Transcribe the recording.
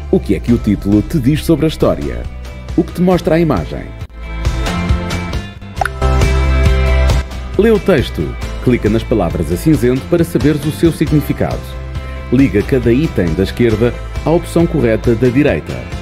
O que é que o título te diz sobre a história? O que te mostra a imagem? Lê o texto. Clica nas palavras a cinzento para saberes o seu significado. Liga cada item da esquerda à opção correta da direita.